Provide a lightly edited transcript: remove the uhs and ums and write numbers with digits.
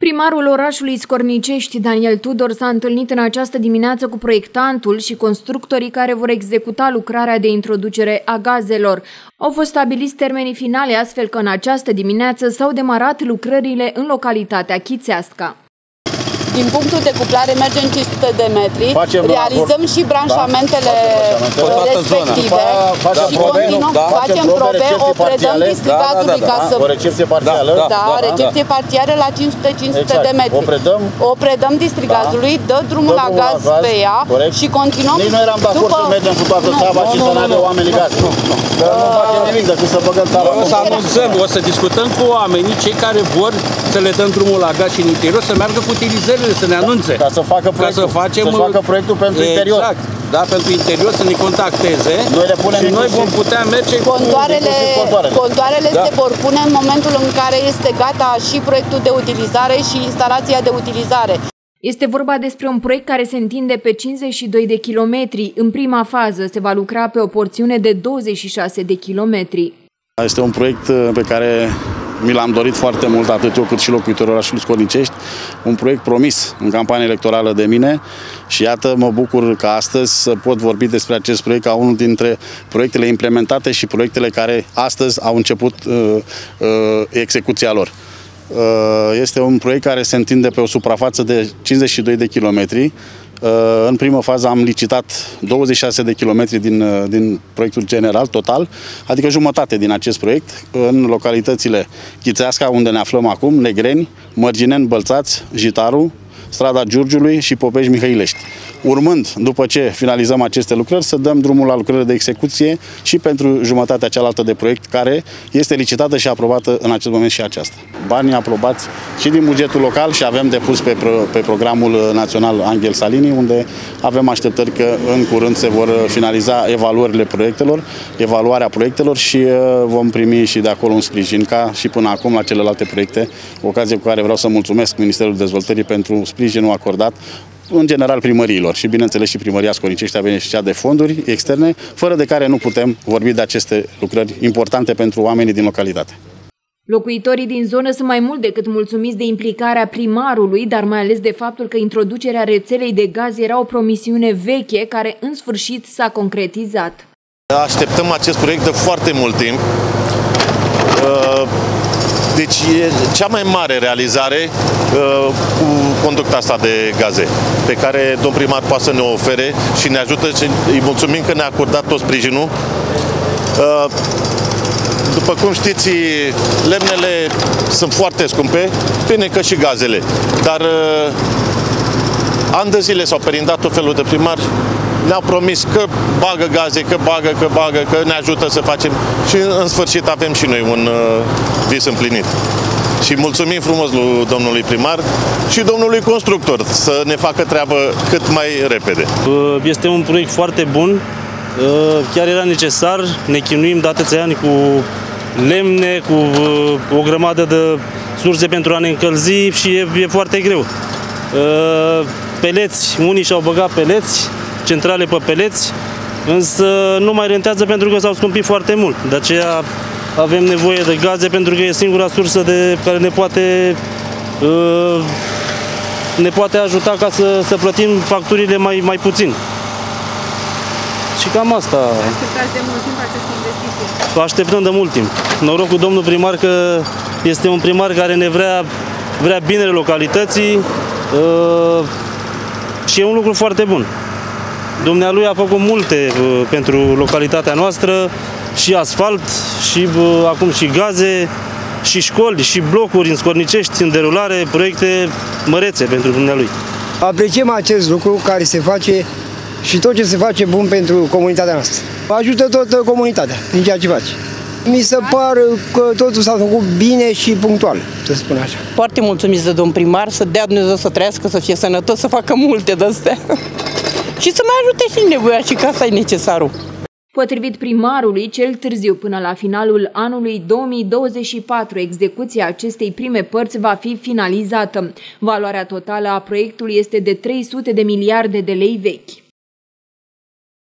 Primarul orașului Scornicești, Daniel Tudor, s-a întâlnit în această dimineață cu proiectantul și constructorii care vor executa lucrarea de introducere a gazelor. Au fost stabiliți termenii finale, astfel că în această dimineață s-au demarat lucrările în localitatea Chițeasca. Din punctul de cuplare mergem 500 de metri, realizăm și branșamentele respective și continuăm, facem probe, o predăm districatului ca să... O recepție parțială? Da, recepție parțială la 500 de metri. O predăm districatului, dă drumul la gaz pe ea și continuăm... Nici noi eram de acord să mergem cu toată țava și să ne dea oamenii gaz. Că nu facem nimic decât să băgăm țava. O să anunțăm, o să discutăm cu oamenii, cei care vor să le dăm drumul la gaz și în interior, să meargă cu utilizările, să ne anunțe. Ca să facă proiectul, să facă proiectul pentru interior. Exact, da, pentru interior, să ne contacteze. Noi le punem și noi vom putea merge Contoarele se vor pune în momentul în care este gata și proiectul de utilizare și instalația de utilizare. Este vorba despre un proiect care se întinde pe 52 de kilometri. În prima fază se va lucra pe o porțiune de 26 de kilometri. Este un proiect pe care mi l-am dorit foarte mult, atât eu cât și locuitorii orașului Scornicești, un proiect promis în campanie electorală de mine și iată, mă bucur că astăzi să pot vorbi despre acest proiect ca unul dintre proiectele implementate și proiectele care astăzi au început execuția lor. Este un proiect care se întinde pe o suprafață de 52 de kilometri. În primă fază am licitat 26 de kilometri din proiectul general, total, adică jumătate din acest proiect, în localitățile Chițeasca, unde ne aflăm acum, Negreni, Mărgineni, Bălțați, Jitaru, Strada Giurgiului și Popești-Mihăilești. Urmând, după ce finalizăm aceste lucrări, să dăm drumul la lucrările de execuție și pentru jumătatea cealaltă de proiect, care este licitată și aprobată în acest moment și aceasta. Banii aprobați și din bugetul local și avem depus pe programul național Angel Salini, unde avem așteptări că în curând se vor finaliza evaluarea proiectelor și vom primi și de acolo un sprijin, ca și până acum la celelalte proiecte, ocazie cu care vreau să mulțumesc Ministerul Dezvoltării pentru sprijinul acordat, în general primăriilor și bineînțeles și primăria Scornicești a beneficiat de fonduri externe, fără de care nu putem vorbi de aceste lucrări importante pentru oamenii din localitate. Locuitorii din zonă sunt mai mult decât mulțumiți de implicarea primarului, dar mai ales de faptul că introducerea rețelei de gaz era o promisiune veche care în sfârșit s-a concretizat. Așteptăm acest proiect de foarte mult timp. Deci e cea mai mare realizare cu conducta asta de gaze, pe care domn primar poate să ne ofere și ne ajută și îi mulțumim că ne-a acordat tot sprijinul. După cum știți, lemnele sunt foarte scumpe, bine că și gazele, dar ani de zile s-au perindat tot felul de primari, ne-au promis că bagă gaze, că ne ajută să facem și în sfârșit avem și noi un vis împlinit. Și mulțumim frumos lui domnului primar și domnului constructor să ne facă treabă cât mai repede. Este un proiect foarte bun, chiar era necesar, ne chinuim de atâția ani cu lemne, cu o grămadă de surse pentru a ne încălzi și e foarte greu. Peleți, unii și-au băgat peleți, centrale pe peleți, însă nu mai rentează pentru că s-au scumpit foarte mult. De aceea avem nevoie de gaze pentru că e singura sursă care ne poate ajuta ca să plătim facturile mai puțin. Și cam asta. Așteptați de mult timp această investiție? Așteptăm de mult timp. Noroc cu domnul primar că este un primar care ne vrea binele localității și e un lucru foarte bun. Dumnealui a făcut multe pentru localitatea noastră, și asfalt, și acum și gaze, și școli, și blocuri în Scornicești, în derulare, proiecte mărețe pentru dumnealui. Apreciem acest lucru care se face și tot ce se face bun pentru comunitatea noastră. Ajută toată comunitatea prin ceea ce face. Mi se pare că totul s-a făcut bine și punctual, să spun așa. Foarte mulțumiți de domn primar, să dea Dumnezeu să trăiască, să fie sănătos, să facă multe de astea. Și să mai ajute și nevoia și că asta e necesarul. Potrivit primarului, cel târziu până la finalul anului 2024, execuția acestei prime părți va fi finalizată. Valoarea totală a proiectului este de 300 de miliarde de lei vechi.